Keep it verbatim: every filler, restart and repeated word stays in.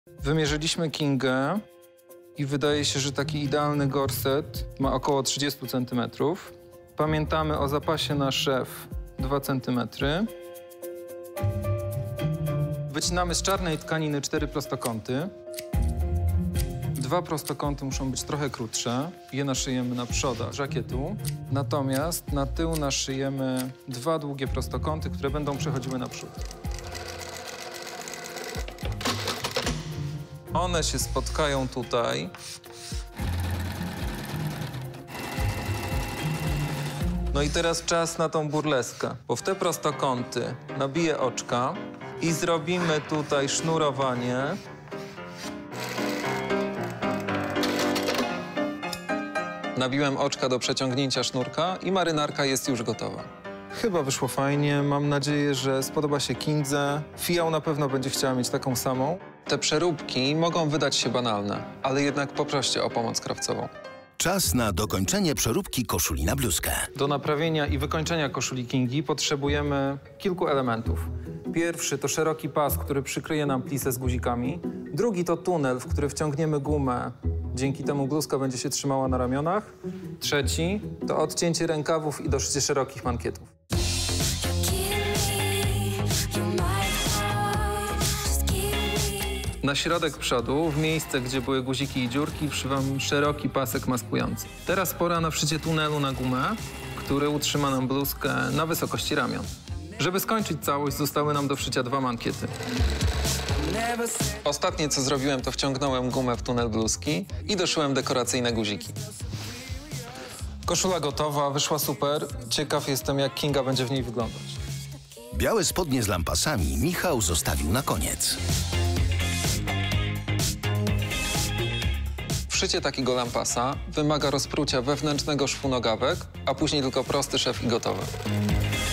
Wymierzyliśmy Kingę i wydaje się, że taki idealny gorset ma około trzydzieści centymetrów. Pamiętamy o zapasie na szef dwa centymetry. Wycinamy z czarnej tkaniny cztery prostokąty. Dwa prostokąty muszą być trochę krótsze. Je naszyjemy na przodach żakietu. Natomiast na tył naszyjemy dwa długie prostokąty, które będą przechodziły na przód. One się spotkają tutaj. No i teraz czas na tą burleskę, bo w te prostokąty nabiję oczka i zrobimy tutaj sznurowanie. Nabiłem oczka do przeciągnięcia sznurka i marynarka jest już gotowa. Chyba wyszło fajnie. Mam nadzieję, że spodoba się Kindze. Fijał na pewno będzie chciała mieć taką samą. Te przeróbki mogą wydać się banalne, ale jednak poproście o pomoc krawcową. Czas na dokończenie przeróbki koszuli na bluzkę. Do naprawienia i wykończenia koszuli Kingi potrzebujemy kilku elementów. Pierwszy to szeroki pas, który przykryje nam plisę z guzikami. Drugi to tunel, w który wciągniemy gumę. Dzięki temu bluzka będzie się trzymała na ramionach. Trzeci to odcięcie rękawów i doszycie szerokich mankietów. Na środek przodu, w miejsce, gdzie były guziki i dziurki, wszywam szeroki pasek maskujący. Teraz pora na wszycie tunelu na gumę, który utrzyma nam bluzkę na wysokości ramion. Żeby skończyć całość, zostały nam do wszycia dwa mankiety. Ostatnie, co zrobiłem, to wciągnąłem gumę w tunel bluzki i doszyłem dekoracyjne guziki. Koszula gotowa, wyszła super. Ciekaw jestem, jak Kinga będzie w niej wyglądać. Białe spodnie z lampasami Michał zostawił na koniec. Wszycie takiego lampasa wymaga rozprucia wewnętrznego szwu nogawek, a później tylko prosty szef i gotowe.